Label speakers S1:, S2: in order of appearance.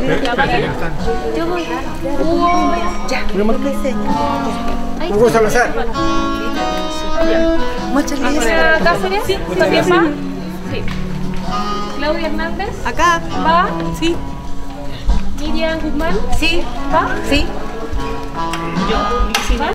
S1: Yo voy. Hugo. Ya.
S2: Hugo Salazar.
S1: Muchas
S3: gracias. ¿Cáceres? Sí. ¿También va? Sí. Claudia Hernández.
S1: Acá.
S3: ¿Va?
S1: Sí.
S3: Miriam Guzmán.
S1: Sí.
S3: ¿Va?
S1: Sí.
S3: Yo. ¿Va?